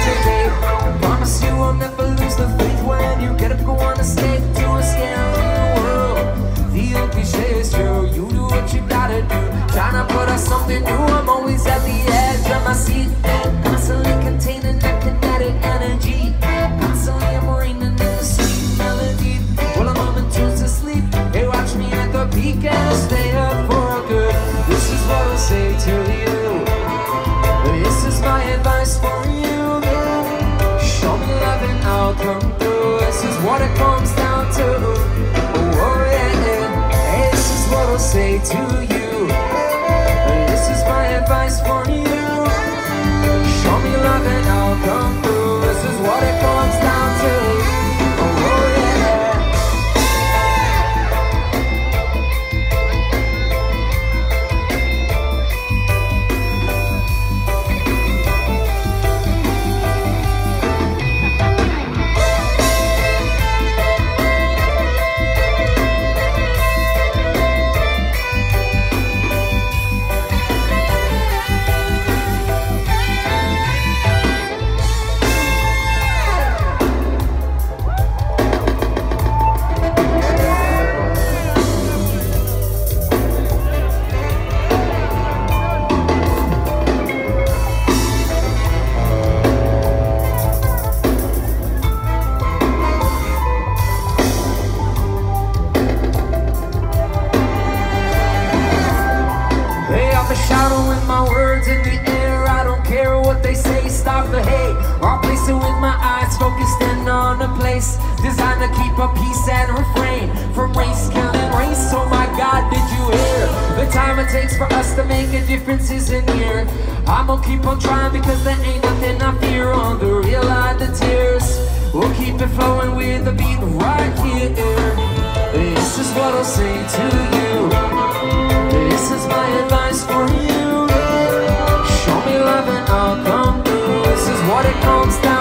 today. Promise you will never lose the faith when you get up, go on a skate to a scary world. The old cliche is true, you do what you gotta do. Trying to put out something new, I'm always at the edge of my seat, constantly containing that kinetic energy, constantly I'm marine in the sweet melody. While I'm on tunes to sleep, they watch me at the peak and stay up for a good. This is what I'll say to you. This is my advice for you. Show me love and I'll come through. This is what it comes down to. Oh yeah, hey, this is what I'll say to you. This is my advice for you. Show me love and I'll come through. This is what it comes down to. Oh yeah. Shadowing my words in the air, I don't care what they say, stop the hate. I'll place it with my eyes focused in on a place designed to keep a peace and refrain from race, killing race. Oh my God, did you hear? The time it takes for us to make a difference isn't here. I'm gonna keep on trying because there ain't nothing I fear. On the real line, the tears, we'll keep it flowing with the beat right here. This is what I'll say to you. This is my advice for you. Show me love and I'll come through. This is what it comes down to.